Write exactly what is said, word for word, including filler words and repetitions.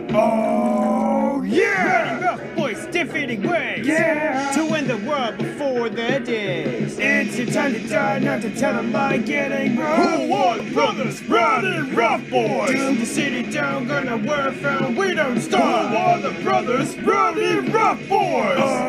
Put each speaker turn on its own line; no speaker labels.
Oh, yeah!
Ready, rough boys, defeating ways.
Yeah!
To win the world before their days.
It's your time to die, not to tell them by getting rough.
Who are the brothers, Rowdy Rough Boys?
Doom the city down, gonna work found, we don't stop.
Who are the brothers, Rowdy Rough Boys?
Oh,